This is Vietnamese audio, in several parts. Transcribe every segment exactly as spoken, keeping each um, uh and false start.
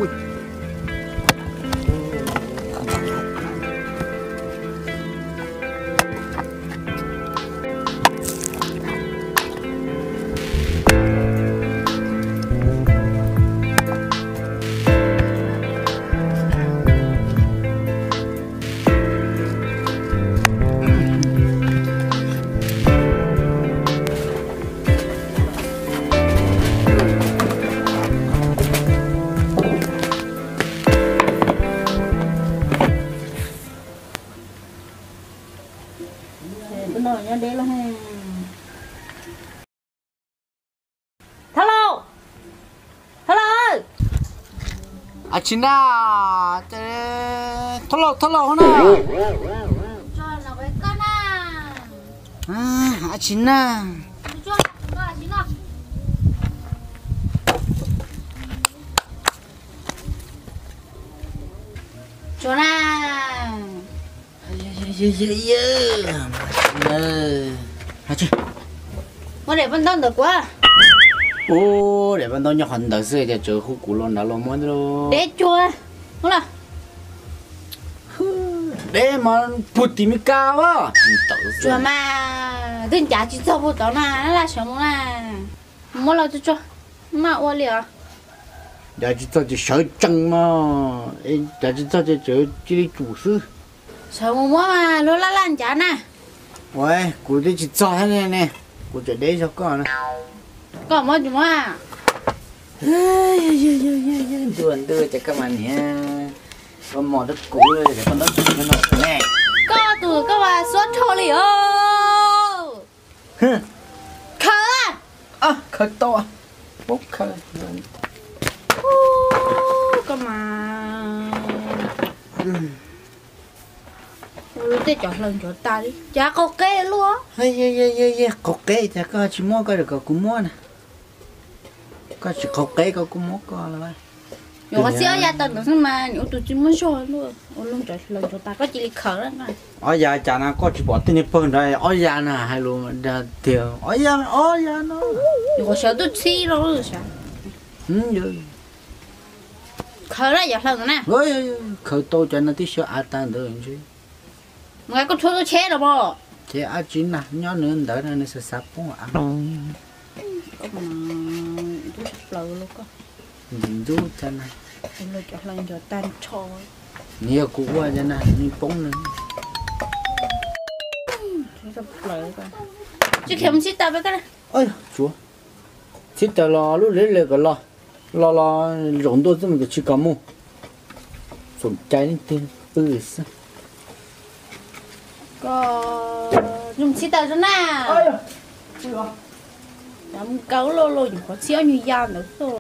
ui nồi nha đây là hello hello à chín à thế thốt lộc thốt lộc hả cho nó với con à à à chín à cho nó chín à cho na yeah yeah yeah hả chứ có để vẫn đông được quá ô để bạn tôi nhặt hành đầu xưa cho chơi khu cũ luôn đã luôn muốn rồi để chua không là để mà bút tìm cao á chua mà đừng trả chỉ cho bút đó mà nó là什么啦mua lo cho cho mà ô liều đã chỉ cho chỉ sợ chân mà đã chỉ cho chỉ chơi chỉ chủ sư sợ mua mà lo la lan trả nè ôi cụ đi chỉ cho thế này nè cụ chỉ để cho con này có mua gì mà tuần đưa cho các bạn nhé con mò đất cũ rồi để con đất cho nó nè có từ các bạn xuất thô liều khờ à à khờ to à bốc khờ cơ mà ui tê chọn lần chọn ta đi chả có kê luôn hey hey hey hey hey có kê chả có chỉ mua cái được có cũng mua nè có chỉ có kê có cũng mua có là vậy rồi có xíu gia tần được mà những tụi chỉ muốn rồi luôn ôi luôn chọn lần chọn ta có chỉ khờ đó mà ở nhà chả nào có chỉ bỏ tin nhật phân rồi ở nhà nè hay luôn ra tiền ở nhà ở nhà nó rồi có sợ tôi xí rồi sao ừ rồi khờ đó giờ lần nè rồi khờ to cho nó tí sợ ăn tan được chứ ngay có thôi tôi chế rồi bò chế ăn chín nè nhớ nữa đỡ nó sẽ sắp cũng ăn có mà tôi lời luôn có nhìn chú cho này lời chọn lần chọn tan trôi nhiều cũ quá cho này như bóng nữa tôi lời coi chứ khi mình xí tao với cái này ôi chúa xí tao lo lúc lấy lấy cái lo lo lo rộng đôi cho mình cái chỉ có mua sủng trái lên tiền bự sao có dùng xí tao cho nè làm cấu lô lô những có xíu như da nữa thôi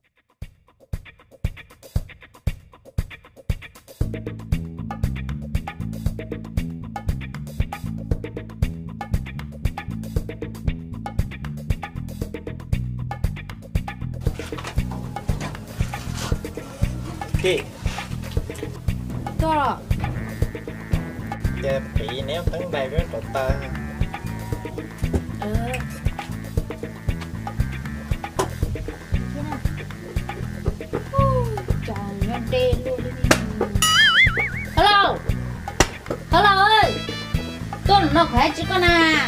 Kì to rồi giờ bị nếu tấn đây với cậu ta ờ trời nó đen luôn hello hello ơi con nó khỏe chứ con à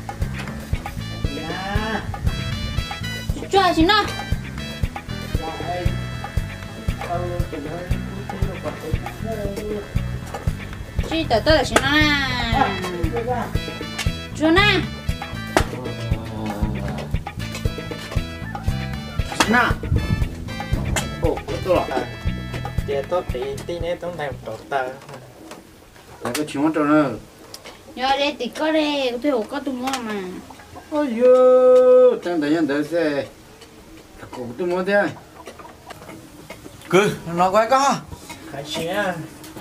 cho chị nó chị tới tới là chị nó nè chú nè nè ồ có tôi là giờ tôi bị tí nếu tấn đây cậu ta là cái chuyện cho nó nhớ đây thì có đây có thể có tụi mua mà ôi yo đang đợi nhân đợi xe cũng tôi muốn thế cứ nó quay có phải xé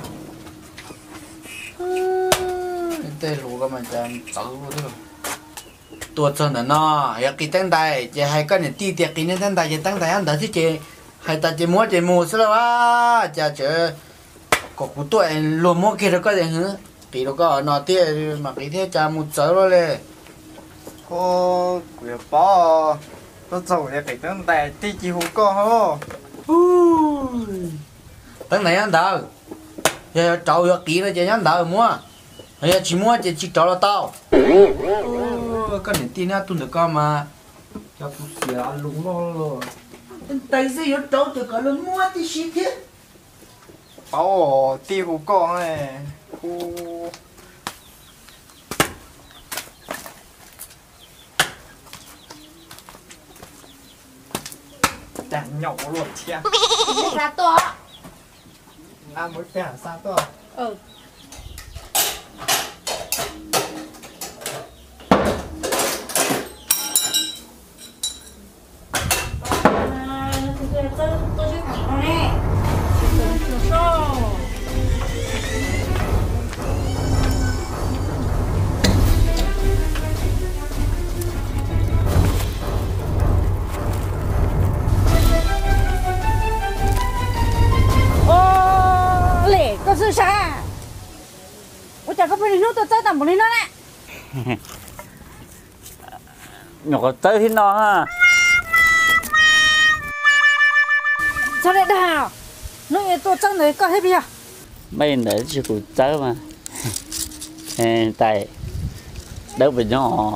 tê lù cái mà chẳng tự thôi tua chân là nó ya cái tăng đại chỉ hai cái này ti tiệt cái này tăng đại chỉ tăng đại anh đợi chứ chị hai ta chỉ mua chỉ mua xí đâu á chả chờ có cụ tuổi luôn mua kia rồi có gì hả thì nó có nó tiệt mà cái thế chả mua chở rồi嘞 cô quỷ bỏ tôi giàu để phải tấn đây tí chỉ hú co hô 等này ăn đào giờ trâu giờ kỹ là giờ ăn đào mua giờ chỉ mua chỉ chỉ trâu là tao cái này tin á tuần được con mà cho tôi xỉa lúng lo lo tại sao giờ trâu thì có lần mua thì xịt thế Ồ, tiêu của con này. Ồ. Chẳng nhậu luôn chứ. Ra to. Ăn mới phải sao to. Ừ. Nhỏ tới thì nó ha. Sao lại đào? Nó nghe tôi chắc này có hết bây giờ. Mấy nữa chỉ cụ tới mà. Tại đỡ bị nhỏ.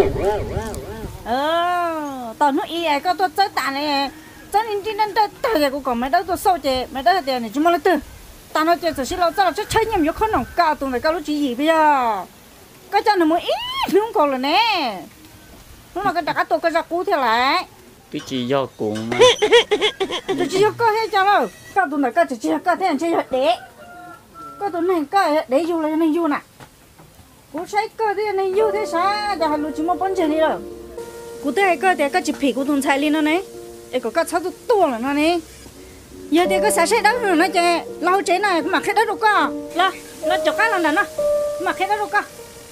Ờ, tao nói ý ai có tôi chắc tàn này. Chắc nên chỉ nên tới tới của còn mấy đứa tôi sâu chè, mấy đứa tiền này chúng nó từ. Tao nói chuyện chỉ là tao chắc chơi nhầm nhiều con nòng cao tụi này cao lúc chỉ gì bây giờ. Cái chân nó mới ít đúng còn là nè. Nó là cái đặc tôi cái giặc cũ thế lại. Cái gì do cùng mà. Tôi chỉ có hết cho đâu. Cao tụi này cao chỉ chỉ cao thế anh chơi để. Cao tụi này cao để du là nên du nè. Cú say cao thế nên du thế sao? Giờ hai lũ chỉ muốn bắn chơi đi rồi. Cú thế cao thế cao chỉ phì cú thùng菜 lên nó này. Ê có cao sáu tụt to là nó này. Giờ thì có sai đó rồi nó chơi. Lâu chế này mà khai đó được co. Là nó chọc cái lần đó mà khai đó được co.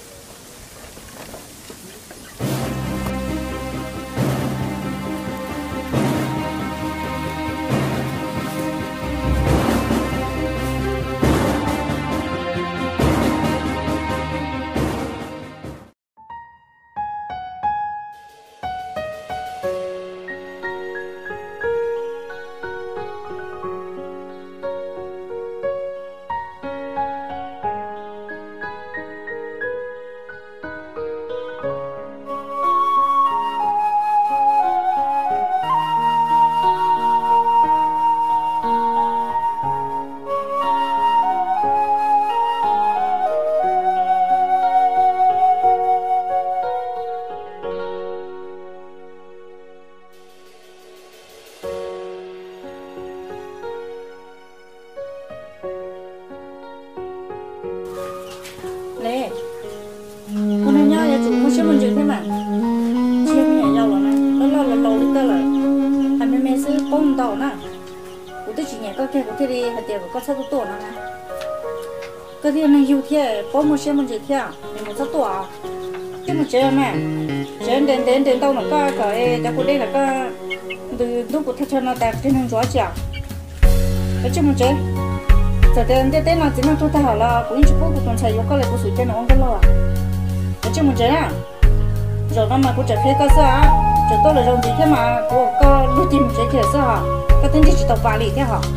Lê, con này nhau nhà chủ muốn xem mình chơi thế mà, xem nhà nhau rồi nè, nó lo là lâu đi tới rồi, hai mấy mấy xứ bông tàu nè, của tôi chỉ nhà có kia của tôi đi, hai tiền của con sáu tuổi nè, cái tiền này yêu thế, bông muốn xem mình chơi thế, mình một sáu tuổi, cái mà chơi nè, chơi đến đến đến đâu mà có cái cái của đây là có từ lúc của thằng nó đặt trên hàng gió chả, cái chơi mình chơi. Giờ đến đến đến là chỉ nên tôi ta hỏi là cũng chỉ có một tuần sai yếu có lại có sủi trên nó ăn cái lo à, ở trên một chế à, rồi nó mà cũng chạy phía cơ sở à, rồi tôi là rồng gì thế mà của có lúc tìm chế kia sao hả, cái tên chỉ tàu vải thế hả?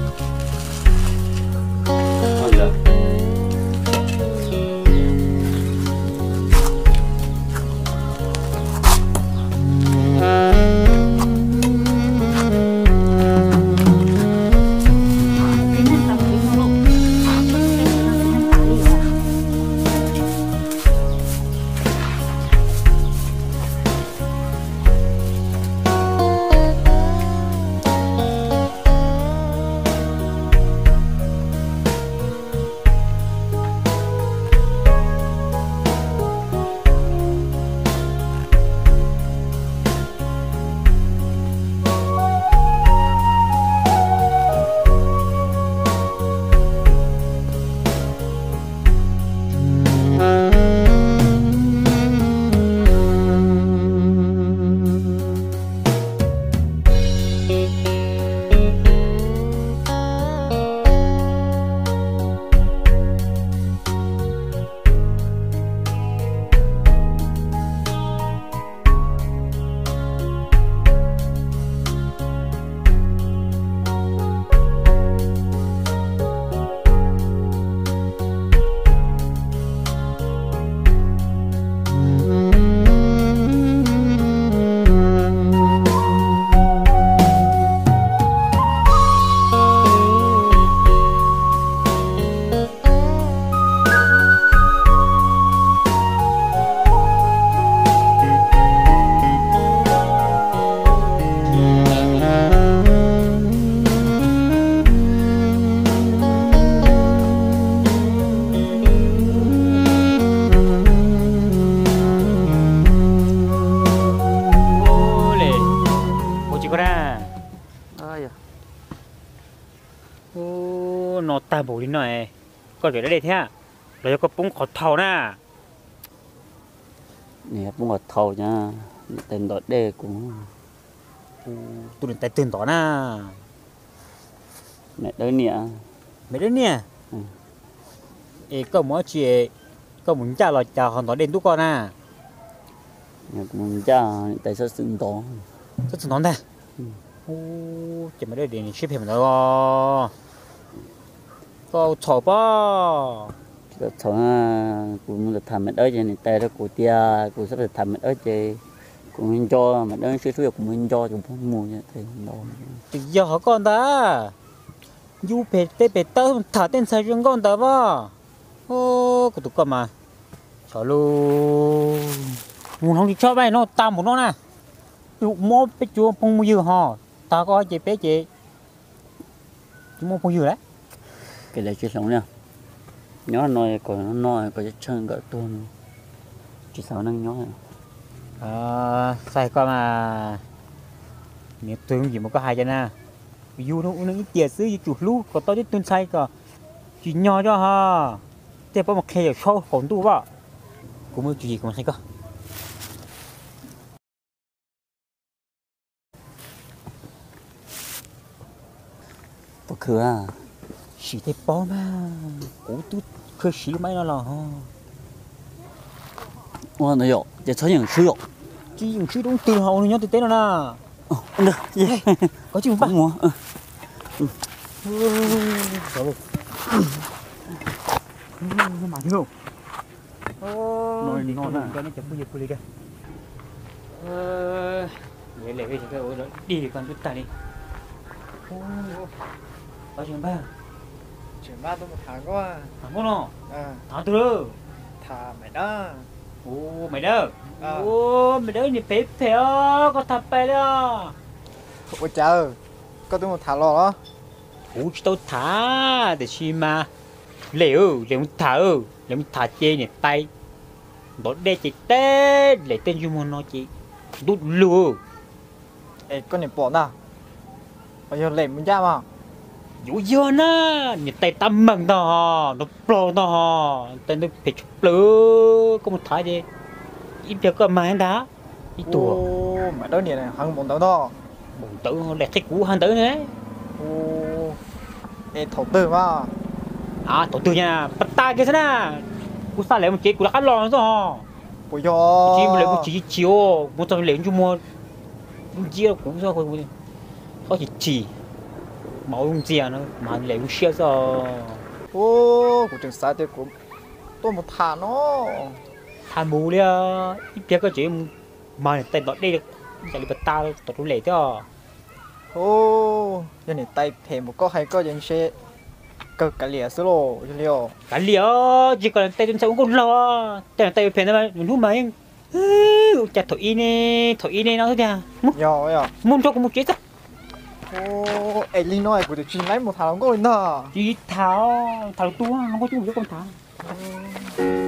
ô nó ta bổ đi này có để đây thế à rồi có bún khọt thầu nè nè bún ngọt thầu nha tên đó đê cũng tôi định tay tiền đó nè mẹ đứa nè mấy đứa nè ừ. ê có mỗi chuyện có muốn trả lời chào họ nói đến tú con à nè cũng cha tại sao xưng đó rất là nón đây ừ. ô chỉ mấy đứa điện ship hình đó có chó bao cái thằng cũng là thằng mẹ đứa vậy này tay đó của tia cũng sắp được thằng mẹ đứa chơi cũng mình cho mẹ đứa suy suy cũng mình cho chúng không mua như thế đó thì giờ họ con ta du bể tê bể tơ thả tên sai riêng con ta vào ô cái tụi con mà chó luôn muốn không đi cho bay nó tam một nó nè tụi mua bé chúa phong mua dừa hò ta có chị bé chị chúng mua phong dừa đấy cái này chuyện sống nha nhớ nói còn nó nói có cái chân gỡ tuôn chỉ sao năng nhớ à sai con mà nếu tôi không gì mà có hai chân à dù nó nó ít tiền xứ chủ lú còn tao biết tuân sai cả chỉ nhỏ cho ha thế bao một khe ở sau còn tu vào cũng mới gì cũng hay cơ có khứa à chỉ thấy bao mà cũng tu khơi xí mấy nó là ha 哇那有这餐饮吃有 chỉ dùng chữ đúng từ hậu nhớ từ tên nó nè được gì có chữ ba mua rồi mà thiếu nói đi ngon à cái nó chấm bây giờ tôi đi kìa vậy lệ bây giờ cái đi còn chút ta đi có chuyện ba chuyện ba tôi một tháng qua thằng con nó à thằng tôi thà mày đó ô mày đâu à. ô mày đâu nhìn phê phê á có thằng bé đó ôi trời có tôi một thả lò đó ô tao thả để chi mà liệu liệu thả ư liệu thả chê nhỉ tay đó đây chỉ té lấy tên du môn nó chỉ đút lừa ê con này bỏ nào bây giờ lệm mình ra mà dụ dưa na nhỉ tay tăm mừng đó nó pro đó tên nó phải chụp lừa có một thái đi ít giờ có mà đá ít tuổi ô mày đó này này hàng bọn tao đó bụng tử đẹp thích cũ hơn tử nữa ô ê thổ tư mà à tổ tư nha bắt ta kia thế nào cú sao lại một chế cú đã cắt lò rồi ôi yo chỉ lấy một chỉ chiếu một tờ lấy cho mua chia cũng sao không có chỉ chỉ máu không chia nữa mà lấy một xe rồi ô của trường sai thì của tôi một thả nó than bù đi ít biết cái chuyện mà tay đó đây chạy đi bắt ta tổ tôi lấy cho ô giờ này tay thèm một có hay có những xe cực cả lìa số lô cho liều cái liều chỉ còn tay tôi cũng lo tay tay phèn mà lúc mà anh chặt thổi nè thổi nè nó thôi nha yo yo muốn cho cũng một chế chắc ô ê linh nói của tụi chị lấy một thằng có lên đó chỉ tháo tháo tua nó có chút một con tháo